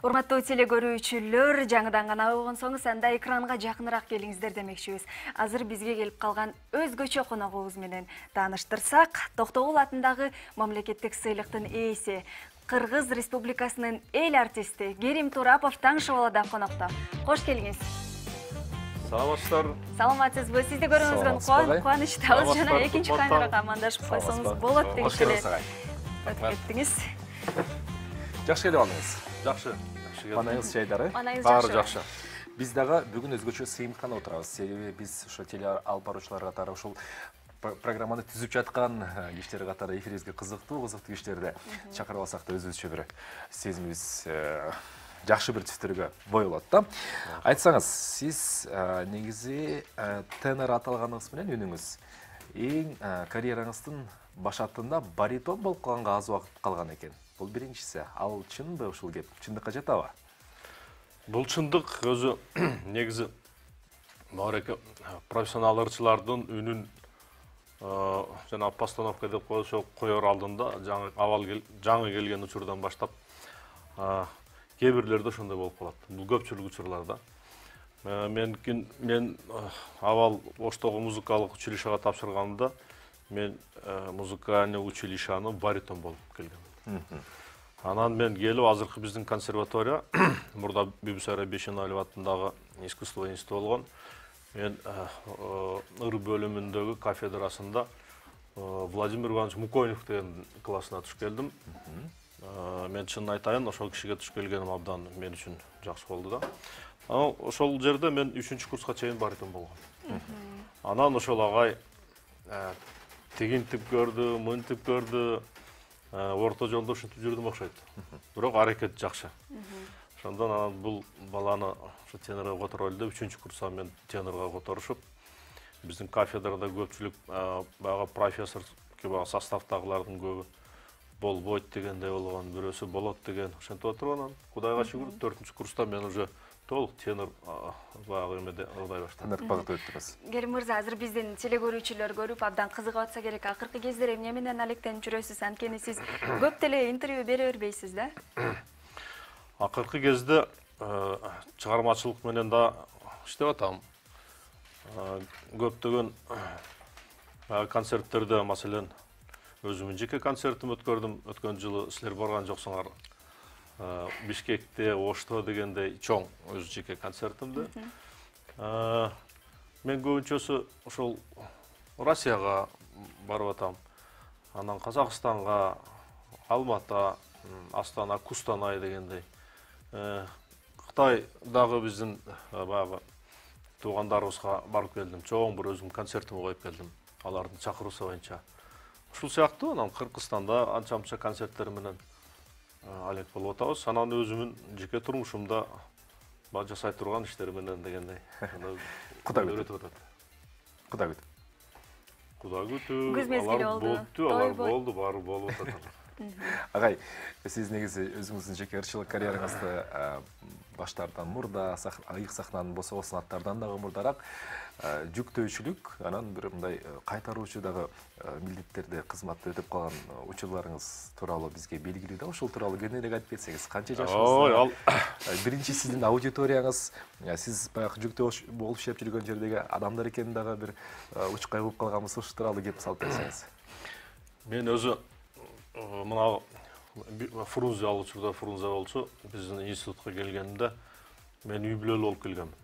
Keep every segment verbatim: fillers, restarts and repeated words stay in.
Урматтуу теле көрүүчүлөр, жаңыдан гана болгонсоңуз анда экранга жакыныраак келиңиздер демекчибиз. Азыр бизге келип калган өзгөчө коногубуз менен тааныштырсак, Токтогул атындагы мамлекеттик сыйлыктын ээси, Кыргыз Республикасынын эл артисти Керим Турапов таң шоуда конокто. Кош келиңиз. Саламатсыздар. Саламатсызбы. Сизди көрүүңүзгө кубанычтабыз. Жана экинчи камерага амандашып койсоңуз болот деп эле өтүп кеттиңиз. Жакшы келип алдыңыз. Жакшы. Манайыңыз жайдары? Баары жакшы. Биз дагы бүгүн өзгөчө сыйынткан отурабыз. Себеби биз ошо теле алып баруучулар катары ушул программаны түзүп жаткан кишилер катары эфирибизге кызыктуу, кызыктуу кишилерди чакырып алсак да өзүбүзчө бир сезимибиз жакшы бир түстөргө бой болот да. Айтсаңыз, сиз негизи тенор аталганыңыз менен үнүңүз эң карьераңыздын башатында баритон болуп калганга аз убакыт калган экен. Бул биринчиси. Ал чынбы ушул кеп? Чындыкка жатабы? Бул чындык өзү негизи маареке профессионал ырчылардын үнүн жана постановка деп коюшо коёр алдында жаңы авал жаңы келген учурдан баштап кээ бирлерде ошондой болуп калат. Бул көпчүлүк учурларда. Мен мен авал Оштогу музыкалык училищега тапшырганда мен музыкальный училищаны баритон болуп келгем. Анан мен келип азыркы биздин консерватория, мурда Бибисара Бейшеналиев атындагы искусство институты болгон. Мен ыр бөлүмүндөгү кафедрасында Владимир Иванович Мукоев деген классына түшүп келдим. Мен чынын айтайын, ошол кишиге түшүп келгеним абдан мен үчүн жакшы болду да. Анан ошол жерде мен үчүнчү курска чейин баритон болгом. Анан ошол агай тигинтип көрдү, мынтип көрдү, орто жолдо ушинтип жүрдүм окшойт. Бирок аракет жакшы. Ошондон анан бул баланы ошо тенорго которолу деп үчүнчү курста мен тенорго которушуп, биздин кафедрада көпчүлүк баягы профессор баягы составдагылардын көбү болбойт дегендей болгон, бирөөсү болот деген ошентип отуруп анан Кудайга шүгүр төртүнчү курста мен уже толук тенор баягы эмеде ырдай баштадым. Тенор багыты өттүңүз. Керим мырза, азыр биздин теле көрүүчүлөр көрүп абдан кызыгып атса керек. Акыркы кездер эмне менен алектенип жүрөсүз? Анткени сиз көп деле интервью бере бербейсиз да? Акыркы кезде чыгармачылык менен да иштеп атам. Көптөгөн концерттерде, маселен, өзүмдүн жеке концертим өткөрдүм. Өткөн жылы силер барган жоксуңар. Бишкекте, Ошто дегендей чоң өз жеке концертимди. Мен көбүнчөсү ошол Россияга барып атам. Анан Казакстанга, Алмата, Астана, Кустанай дегендей. Кытайдагы биздин баягы туугандарыбызга барып келдим. Чоң бир өзүм концертимди коюп келдим. Алардын чакыруусу боюнча. Ушул сыяктуу анан Кыргызстанда анча-мынча концерттер менен алек болуп атабыз. Анан өзүмүн жеке турмушумда баа жасай турган иштер менен дегендей. Кудай күтүп атат. Кудай күтүп. Кудай күтүп. Күз мезгили болду. Алар болду, баары болуп атат. Агай, сиз негизи өзүңүздүн жеке ырчылык карьераңызды баштардан мурда, айык сахнанын босо аттардан дагы мурдараак жүктөөчүлүк, анан бир мындай кайтаруучу дагы милдеттерди кызматты өтөп калган учурларыңыз тууралуу бизге белгилүү да. Ошол тууралуу кененирээк айтып кетсеңиз, канча жашыңызда? Биринчи сиздин аудиторияңыз, сиз баягы жүктөө болуп иштеп жүргөн жердеги адамдар экенин дагы бир учкай угуп калганбыз, ушул тууралуу кеп салып берсеңиз. Мен өзү мына Фрунзе ал учурда Фрунзе болчу, биздин институтка келгенде мен үй бүлөлүү болуп келгем.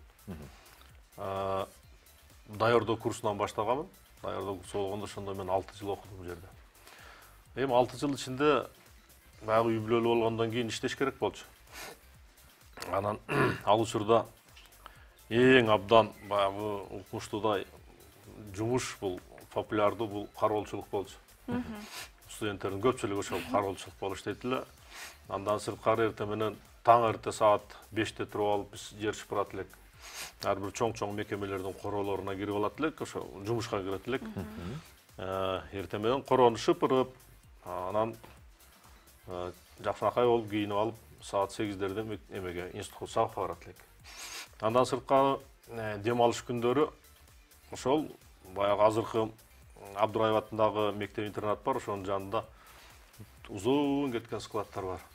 Даярдоо курсунан баштаганмын. Даярдоо курсу болгондо ошондо мен алты жыл окудум бул жерде. Эми алты жыл ичинде баягы үй бүлөлүү болгондон кийин иштеш керек болчу. Анан ал учурда эң абдан баягы укмуштуудай жумуш бул популярдуу бул кароолчулук болчу. Студенттердин көпчүлүгү ошол кароолчулук болуп иштейт эле. Андан сырткары эртең менен таң эрте саат беште туруп алып биз жер шыпырат элек. Ар бир чоң-чоң мекемелердин короолоруна кирип алат элек, ошо жумушка кирет элек. Эртең менен короону шыпырып, анан жакшынакай болуп кийинип алып, саат сегиздерде эмеге институтка сабакка барат элек. Андан сырткары дем алыш күндөрү ошол баягы азыркы Абдураев атындагы мектеп интернат бар, ошонун жанында узун кеткен складтар бар.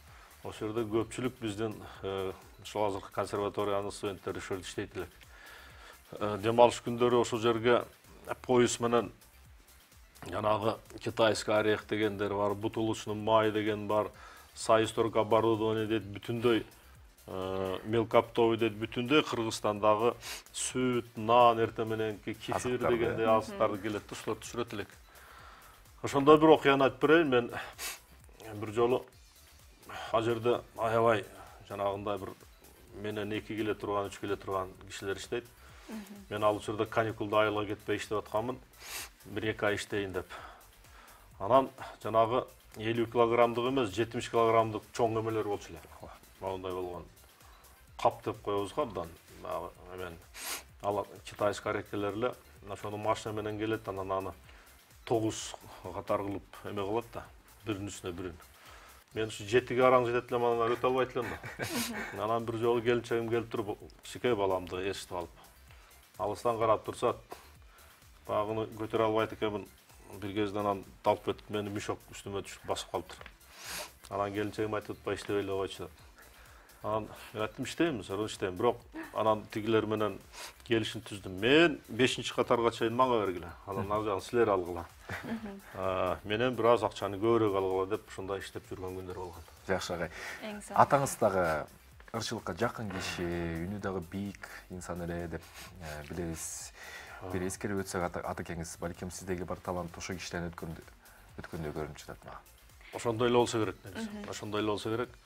Осы жерде көпчүлүк биздин ошол азыркы консерваториянын студенттери ошол жерде иштейт элек. Демалыш күндөрү ошол жерге поезд менен жанагы китайский орех дегендер бар, бутылочный май деген бар, сайысторг оборудование дейт, бүтүндөй мелкоптовый дейт, бүтүндөй Кыргызстандагы сүт, нан, эртең мененки кефир дегендей азыктарды келет, ошолор түшүрөт элек. Ошондо бир окуяны айтып берейин. Мен бир жолу ал жерде аябай жанагындай бир менен эки келе турган, үч келе турган кишилер иштейт. Мен ал учурда каникулда айылга кетпей иштеп атканмын, бир эки ай иштейин деп. Анан жанагы элүү килограммдык эмес, жетимиш килограммдык чоң эмелер болчу эле. Мындай болгон кап деп коебуз го абдан. Мен ал китайский орехтер эле ошону машина менен келет, анан аны тогуз катар кылып эме кылат да, биринин үстүнө бирин. Мен ушу жетиге араң жетет элем, анан өтө албайт элем да. Анан бир жолу келинчегим келип туруп, кичинекей баламды ээрчитип алып, алыстан карап турса, багыны көтөрө албайт экенмин. Бир кезде анан талып кетип, мени мешок үстүмө түшүп басып калыптыр. Анан келинчегим айтып атпай иштебей эле койчу деп. Анан мен айттым, иштейм, сорон иштейм. Бирок анан тигилер менен келишим түздүм. Мен бешинчи катарга чейин мага бергиле. Анан ал жагын силер алгыла. Менен бир аз акчаны көбүрөөк алгыла деп ушундай иштеп жүргөн күндөр болгон. Жакшы агай. Атаңыз дагы ырчылыкка жакын киши, үнү дагы бийик инсан эле деп билебиз. Бир эскерип өтсөк, атакеңиз балким сиздеги бар талант ошо кишиден өткөндөй көрүнүп жатат мага. Ошондой эле болсо керек, негизи. Ошондой эле болсо керек.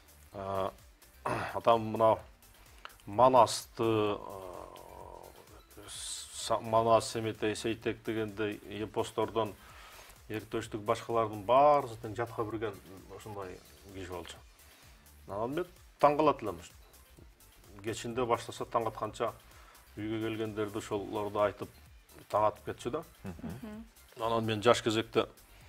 Атам мына Манасты, Манас, Семетей, Сейтек дегендей эпостордон Эртөштүк башкалардын баарысы тең жатка бирген ошондой киши болчу. Анан мен таң калат элем. Кечинде баштаса таң атканча үйгө келгендерди ошолорду айтып таң атып кетчү да. Анан мен жаш кезекте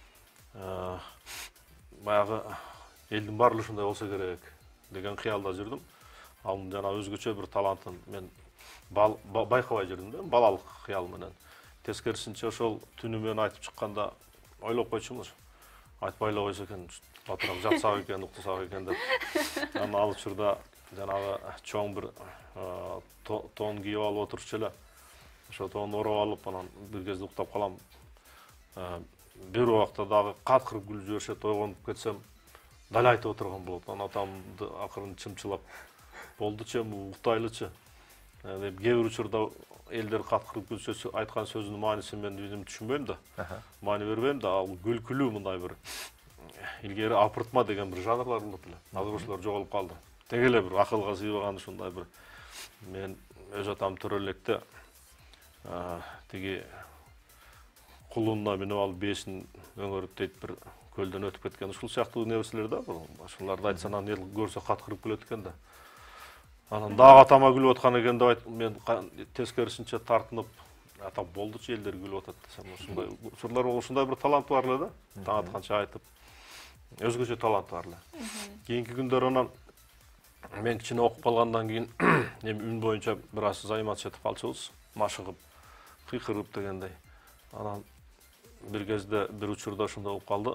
баягы элдин баары ушундай болсо керек деген кыялда жүрдүм. Ал жана өзгөчө бир талантын мен байкабай жүрдүм да, балалык кыял менен. Тескерисинче ошол түнү мен айтып чыкканда ойлоп койчумун. Айтпай эле койсо экен, батыраак жатсак экен, уктасак экен деп. Анан ал учурда жанагы чоң бир тон кийип алып отурчу эле. Ошо тонду ороп алып, анан бир кезде уктап калам. Бир убакта дагы каткырып күлүп жиберишет, ойгонуп кетсем, дал айтып отурган болот. Анан атамды акырын чымчылап, болдучу, уктайлычы деп. Кээ бир учурда элдер каткырып күлсө, айткан сөзүнүн маанисин мен өзүм түшүнбөйм да, маани бербейм да. Ал күлкүлүү мындай бир илгери апыртма деген бир жанрлар болот эле. Азыр ошолор жоголуп калды. Теге эле бир акылга сыйбаган ушундай бир. Мен өз атам төрөлекте тиги кулунуна минип алып бээсин өңөрүп дейт бир көлдөн өтүп кеткен. Ушул сыяктуу нерселер да. Ошолорду айтсаң анан эл көрсө каткырып күлөт экен да. Анан дагы атама күлүп аткан экен деп айтып, мен тескерисинче тартынып, атам болдучу элдер күлүп атат десем, ушундай учурлар ушундай бир талант бар эле да. Таң атканча айтып, өзгөчө талант бар эле. Кийинки күндөр анан мен кичине окуп калгандан кийин эми үн боюнча бир аз займат этип калчубуз, машыгып, кыйкырып дегендей. Анан бир кезде бир учурда ушундай болуп калды.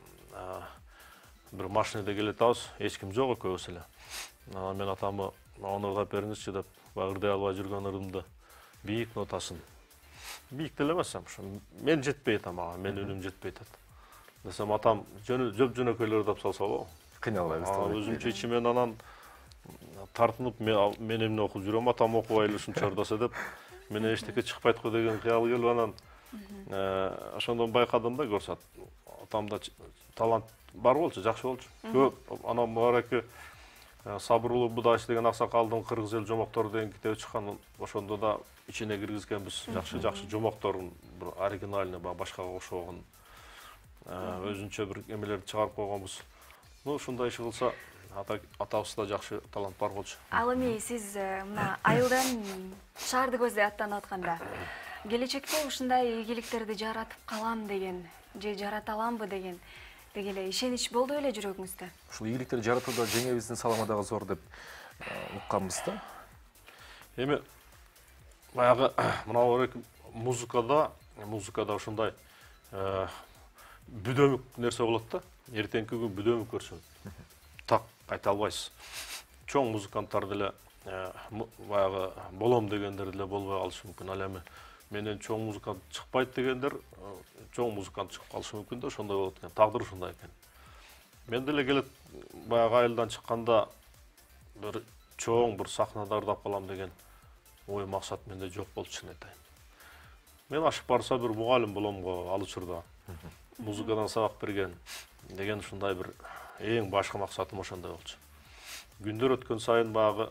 Бир машинада келе атабыз, эч ким жок, экөөбүз эле. Анан мен атамы онургап бериңизчи деп, ырдай албай жүргөн ырымды бийик нотасын. Бийик деле эмес, мен жетпейт мага, мен үнүм жетпейт атат. Десем атам жөп жөнөкөйлөр деп салса болобу? Кыйналбайбыз. Өзүмчө ичимен анан тартынып мен эмне окуп жүрөм, атам окубай эле ушунча ырдаса деп, менен эчтеке чыкпайт го деген кыял келип анан ошондон байкадым да, көрсөт. Атамда талант бар болчу, жакшы болчу. Көп анан муараке Сабырлуу Будайчы деген аксакалдын кыргыз эл жомоктору деген китеби чыккан. Ошондо да ичине киргизгенбиз. Жакшы-жакшы жомокторун бир оригинальный, башкага окшогон өзүнчө бир эмелерди чыгарып койгонбуз. Ну, ушундай иш кылса, атабызда жакшы талант бар болчу. Ал эми сиз мына айылдан шаарды көздөй аттанып атканда, келечекте ушундай ийгиликтерди жаратып калам деген, же жарата аламбы деген дегеле ишенич болду эле жүрөгүңүздө? Ушул ийгиликтерди жаратууда жеңебиздин саламы дагы зор деп укканбыз да. Эми баягы мына музыкада, музыкада ушундай бүдөмүк нерсе болот да. Эртеңки күн бүдөмүк көрсөт. Так айта албайсыз. Чоң музыканттар деле баягы болом дегендер деле болбой калышы мүмкүн. Ал эми менен чоң музыкант чыкпайт дегендер чоң музыкант чыгып калышы мүмкүн да, ошондой болот экен. Тагдыр ушундай экен. Мен деле келет баягы айылдан чыкканда bir чоң bir сахнада ырдап калам деген ой максат менде жок болчу, чын айтайын. Мен ашып барса bir мугалим болом го ал учурда. Музыкадан сабак берген деген ушундай bir эң башкы максатым ошондой болчу. Күндөр өткөн сайын баягы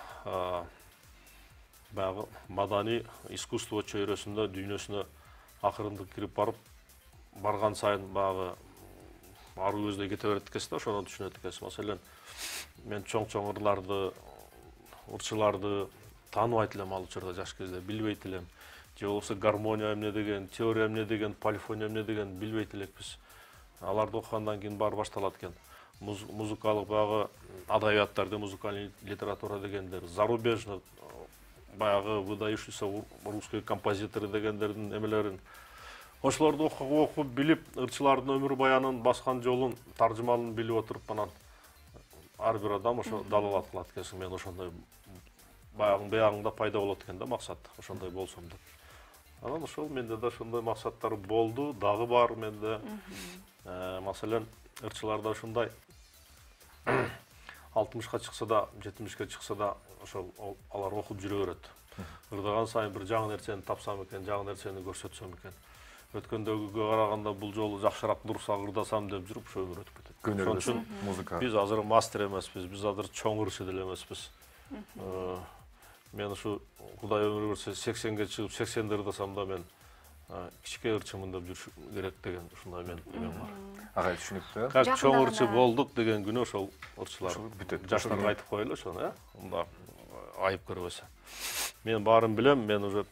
баягы маданий искусство чөйрөсүндө дүйнөсүнө акырындык кирип барып барган сайын баягы ары көздөй кете берет экенсиз да, ошону түшүнөт экенсиз. Маселен, мен чоң-чоң ырларды, ырчыларды тааныбайт элем ал учурда, жаш кезде билбейт элем. Же болбосо гармония эмне деген, теория эмне деген, полифония эмне деген билбейт элекпиз. Аларды окугандан кийин баары башталат экен. Музыкалык баягы адабияттарды, музыкальный литература дегендер, зарубежный баягы выдающийся русский композиторы дегендердин эмелерин, ошолорду окуп билип, ырчылардын өмүр баянын, баскан жолун, таржымалын билип отуруп, анан ар бир адам ошо далалат кылат экенсиң. Мен ошондой баягы баягында пайда болот экен да максат, ошондой болсом деп. Анан ошол менде да ошондой максаттар болду, дагы бар менде. Маселен, ырчыларда ушундай алтымышка чыкса да, жетимишке чыкса да, ошол алар окуп жүрө берет. Ырдаган сайын бир жаңы нерсени тапсам экен, жаңы нерсени көрсөтсөм экен. Өткөндөгүгө караганда бул жолу жакшыраак дурса ырдасам деп жүрүп ошо өмүр өтүп кетет. Ошон үчүн музыка. Биз азыр мастер эмеспиз, биз азыр чоң ырчы деле эмеспиз. Мен ушу Кудай өмүр берсе сексенге чыгып сексенде ырдасам да мен кичке ырчымын деп жүрүш керек деген ушундай мен эмем бар. Агай түшүнүктүү. Как чоң ырчы болдук деген күнү ошол ырчылар бүтөт. Жаштарга айтып коелу ошону, э? Мында айып көрбөсө. Мен баарын билем, мен уже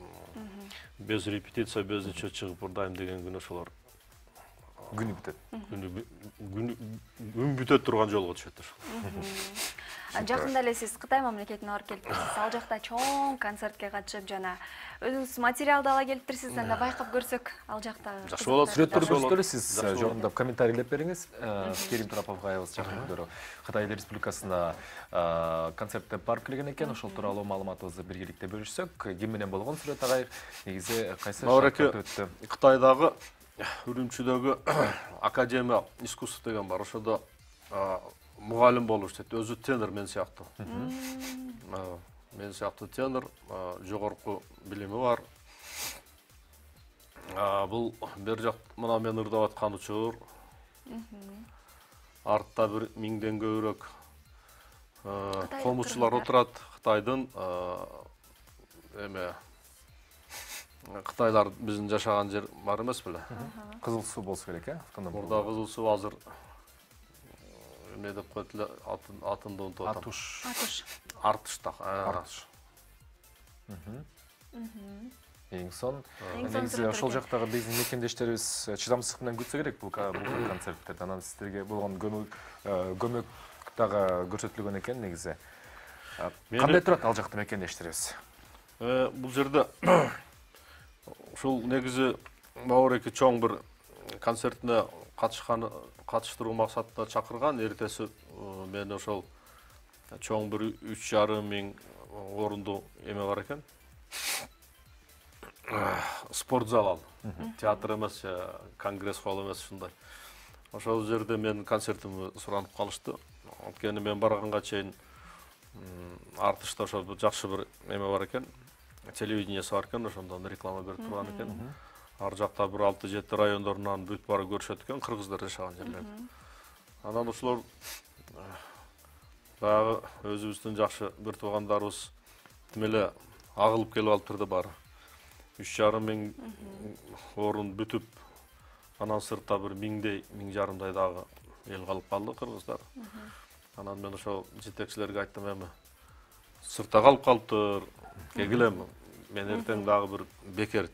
без репетиция, без ничего чыгып ырдайм деген күнү ошолор күнү бүтөт. Күнү күн бүтөт турган жолго түшөт ошол. Жакында эле сиз Кытай мамлекетине барып келиптирсиз. Ал жакта чоң концертке катышып, жана өзүңүз материалды ала келиптирсиз, анда байкап көрсөк, ал жакта. Жакшы болот. Сүрөттөрдү көрсөтөлү, сиз жогундап комментарийлеп бериңиз. Керим Турапов айыбыз жакындары Кытай Республикасына концертте барып келген экен. Ошол тууралуу маалыматыбызды биргеликте бөлүшсөк, ким менен болгон сүрөт агай? Негизи кайсы шартта өттү? Кытайдагы Үрүмчүдөгү Академия искусств деген бар. Ошодо мугалим болуп иштейт. Өзү тенор мен сыяктуу. Мен сыяктуу тенор, жогорку билими бар. Бул бер жак мына мен ырдап аткан учур. Артта бир миңден көбүрөөк комузчулар отурат. Кытайдын эме Кытайлар биздин жашаган жер бар эмес беле? Кызыл суу болсо керек, э? Мурда кызыл суу азыр эме деп коет эле, атынды унутуп атам. Атуш. Атуш. Артыш так. Артыш. Эң сон, негизи ошол жактагы биздин мекендештерибиз чыдамсыздык менен күтсө керек бул концерттерди. Анан сиздерге болгон көмөк дагы көрсөтүлгөн экен негизи. Кандай турат ал жакта мекендештерибиз? Бул жерде ушул негизи Мауреки чоң бир концертине катышкан катыштыруу максатында чакырган. Эртеси мен ошол чоң бир үч жарым миң орунду эме бар экен. Спорт зал ал. Театр эмес, конгресс холл эмес, ушундай. Ошол жерде мен концертимди суранып калышты. Анткени мен барганга чейин Артышта ошол жакшы бир эме бар экен. Телевидениеси бар экен, ошондон реклама берип турган экен. Ар жакта бир алты жети райондорунан бүт бары көрүшөт экен, кыргыздар жашаган жерлерди. Анан ошолор баягы өзүбүздүн жакшы бир туугандарыбыз тимеле агылып келип алыптыр бары. үч жарым миң орун бүтүп, анан сыртта бир миңдей, миң жарымдай дагы эл калып калды, кыргыздар. Анан мен ошол жетекчилерге айттым, эми сыртта калып калыптыр, кегилем, мен эртең дагы бир бекер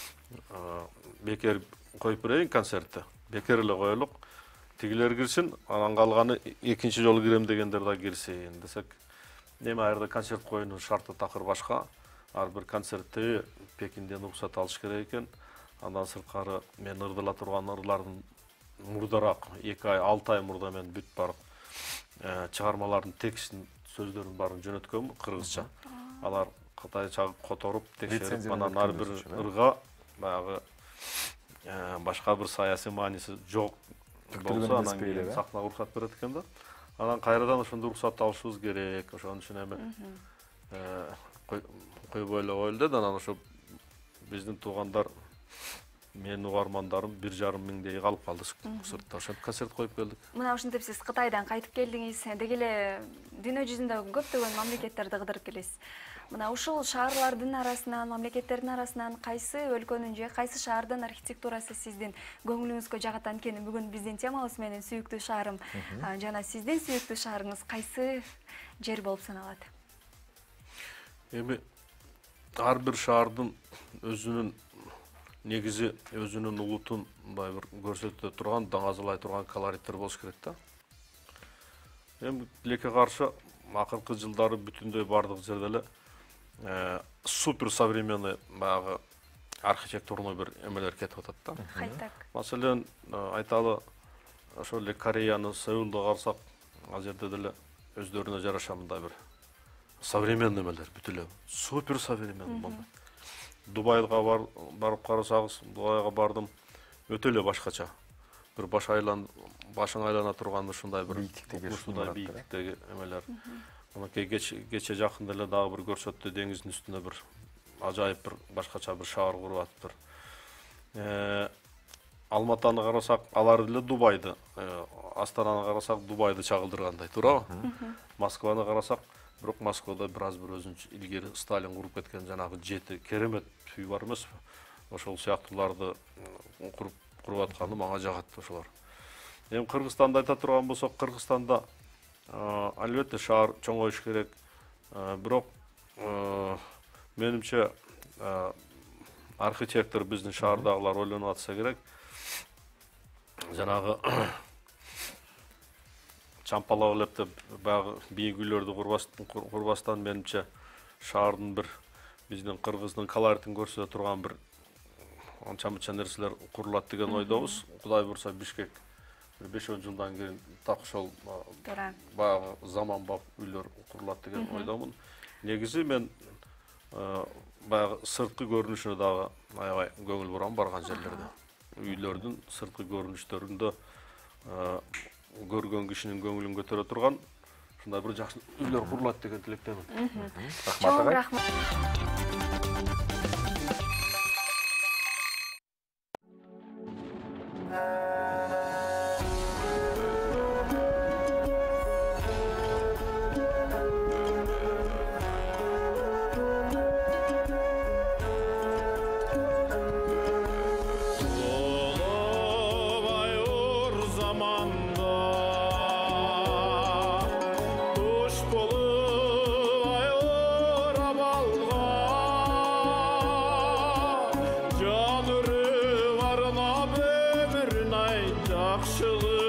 бекер коюп берейин концертти. Бекер эле коелук. Тигилер кирсин, анан калганы экинчи жолу кирем дегендер да кирсин десек. Эми айрда концерт коюунун шарты такыр башка. Ар бир концертти Пекинден уруксат алыш керек экен. Андан сырткары мен ырдыла турган ырлардын мурдараак, эки ай, алты ай мурда мен бүт барып чыгармалардын текстин сөздөрүн баарын жөнөткөнмүн кыргызча. Алар кытайча которуп текшерип, анан ар бир ырга баягы башка бир саясий мааниси жок болсо анан кийин сахнага уруксат берет экен да. Анан кайрадан ошондо уруксат алышыбыз керек. Ошон үчүн эми койбой эле коелду да, анан ошо биздин туугандар, менин угармандарым бир жарым миңдей калып калды сыртта. Ошентип концерт коюп келдик. Мына ушинтип сиз Кытайдан кайтып келдиңиз, деги эле дүйнө жүзүндө көптөгөн мамлекеттерди кыдырып келесиз. Мына ушул шаарлардын арасынан, мамлекеттердин арасынан кайсы өлкөнүн же кайсы шаардын архитектурасы сиздин көңүлүңүзгө жагат? Анткени бүгүн биздин темабыз менен сүйүктүү шаарым. Жана сиздин сүйүктүү шаарыңыз кайсы жер болуп саналат? Эми ар бир шаардын өзүнүн негизи, өзүнүн улутун мындай бир көрсөтө турган, даңазалай турган колориттер болуш керек да. Эми тилекке каршы акыркы жылдары бүтүндөй бардык жерде эле супер современный баягы архитектурный бир эмелер кетип атат да. Кайтак. Маселен, айталы, ошол эле Кореяны, Сеулду карасак, ал жерде деле өздөрүнө жараша мындай бир современный эмелер бүт эле супер современный болду. Дубайга барып карасагыз, Дубайга бардым, өтө эле башкача. Бир баш айлан, башың айлана турган ушундай бир ушундай бийиктиктеги эмелер. Мынакей кече жакында эле дагы бир көрсөттү, деңиздин үстүндө бир ажайып бир башкача бир шаар куруп атыптыр. Алматаны карасак, алар деле Дубайды, Астананы карасак, Дубайды чагылдыргандай, туурабы? Москваны карасак, бирок Москвада бир аз бир өзүнчө илгери Сталин куруп кеткен жанагы жети керемет үй бар эмеспи? Ошол сыяктууларды куруп куруп атканы мага жагат ошолор. Эми Кыргызстанды айта турган болсок, Кыргызстанда албетте шаар чоңоюш керек. Бирок менимче архитектор биздин шаардагылар ойлонуп атса керек. Жанагы чампалап элеп деп баягы бийик үйлөрдү курбастан менимче шаардын бир биздин кыргыздын колоритин көрсөтө турган бир анча-мынча нерселер курулат деген ойдобуз. Кудай бурса Бишкек бир беш он жылдан кийин так ошол баягы заманбап үйлөр курулат деген ойдомун. Негизи мен баягы сырткы көрүнүшүнө дагы аябай көңүл бурам барган жерлерде. Үйлөрдүн сырткы көрүнүштөрүндө көргөн кишинин көңүлүн көтөрө турган ушундай бир жакшы үйлөр курулат деген тилектемин. Рахмат. Canırı varına ömrüne yakşılığı